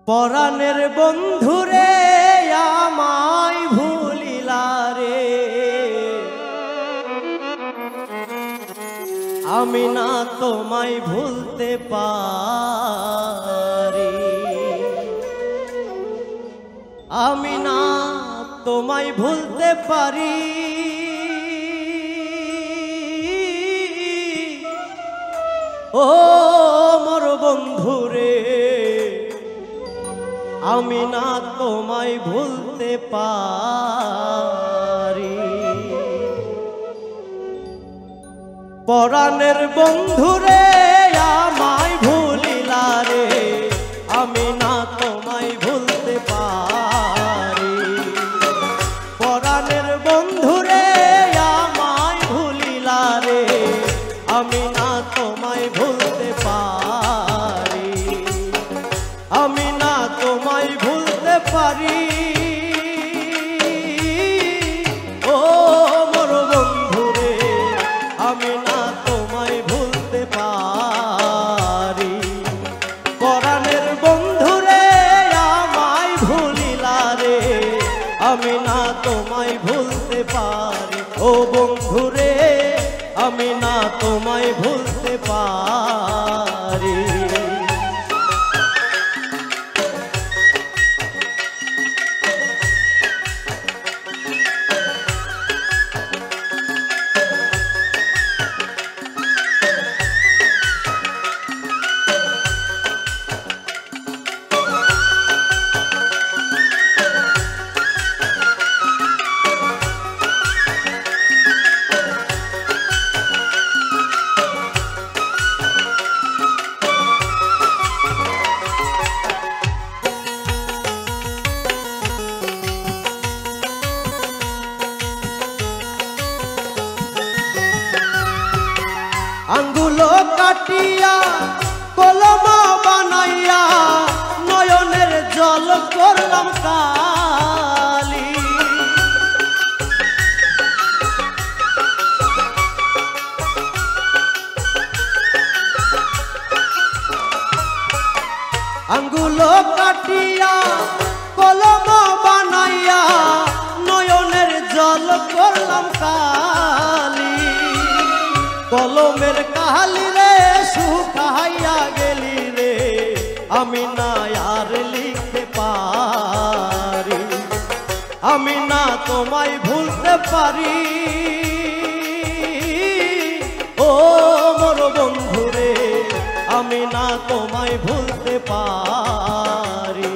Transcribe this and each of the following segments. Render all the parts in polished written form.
পরাণের বন্ধুরে আমায় ভুলিলা রে, আমি না তোমায় ভুলতে পারি, আমি না তোমায় ভুলতে পারি। ও মোর বন্ধুরে, আমি না তোমায় ভুলতে পারি। পরাণের বন্ধুরে আমায় ভুলিলা রে, আমি না তোমায় ভুলতে পারি। পরাণের বন্ধুরে আমায় ভুলিলা রে, আমি না তোমায় ভুলতে পারি, আমি না তোমায় ভুলতে পারি। ও মোর বন্ধুরে, আমি না তোমায় ভুলতে পারি। পরাণের বন্ধুরে আমায় ভুলিলা রে, আমি না তোমায় ভুলতে পারি। ও বন্ধুরে, আমি না তোমায় ভুলতে পারি। আঙ্গুলো কাটিয়া কলম বানাইয়া নয়নের জল করলাম কালি। আঙ্গুলো কাটিয়া কলম বানাইয়া নয়নের জল করলাম কালি। কলমের কালি রে শুকাইয়া গেলি রে, আমি না আর লিখতে পারি, আমি না তোমায় ভুলতে পারি। ও মোর বন্ধুরে, আমি না তোমায় ভুলতে পারি।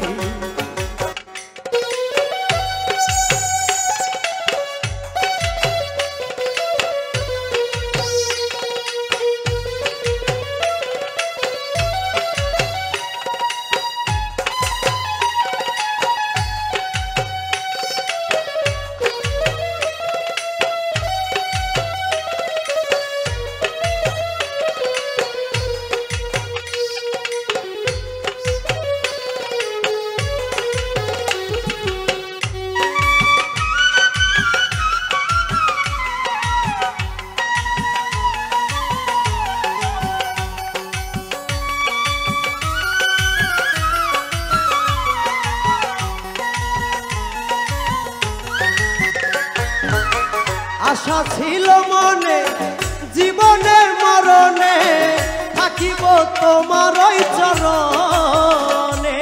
আশা ছিল মনে জীবনে মরণে থাকিব তোমার ওই চরণে।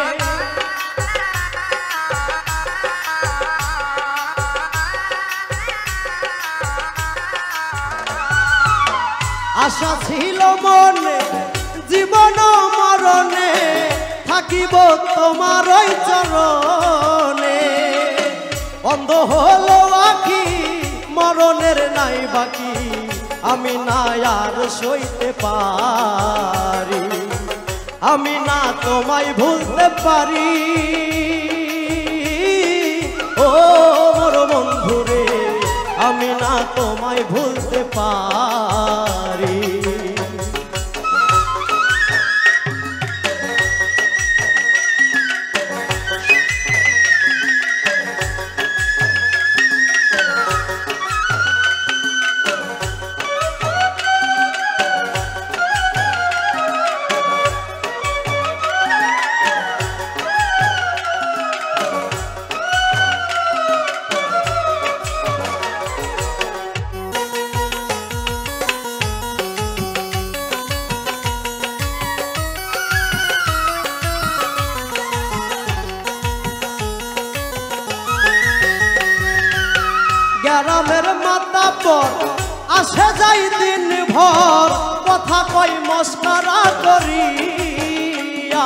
আশা ছিল মনে জীবন মরণে থাকিব তোমার ওই চরণে। অন্ধ হলো আখি মরণের নাই বাকি, আমি না আর সইতে পারি, আমি না তোমায় ভুলতে পারি। ও মোর বন্ধুরে, আমি না তোমায় ভুলতে পারি। গ্রামের মাতাব্বর আসে যাই দিন ভর কথা কই মস্করা করিয়া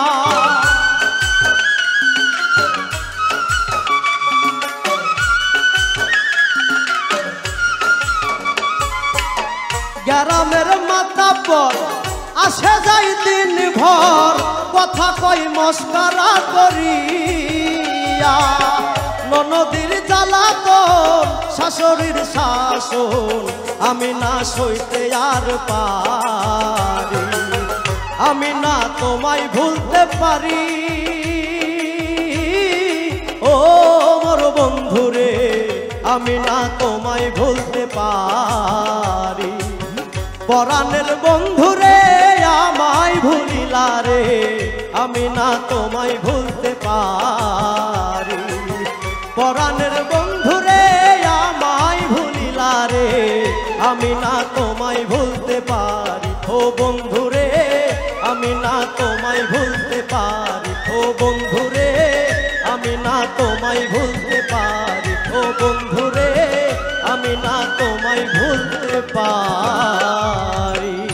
গ্রামের মাতাব্বর আসে যাই দিন ভর কথা কই মস্করা করিয়া ননদীর জ্বালাতন শাশুড়ির শাসন আমি না সইতে আর পারি আমি না তোমায় ভুলতে পারি ও মোর বন্ধুরে আমি না তোমায় ভুলতে পারি পরাণের বন্ধুরে আমায় ভুলিলা রে আমি না তোমায় ভুলতে পারি পরাণের বন্ধুরে আমায় ভুলিলা রে আমি না তোমায় ভুলতে পারি ও বন্ধুরে আমি না তোমায় ভুলতে পারি ও বন্ধুরে আমি না তোমায় ভুলতে পারি ও বন্ধুরে আমি না তোমায় ভুলতে পারি।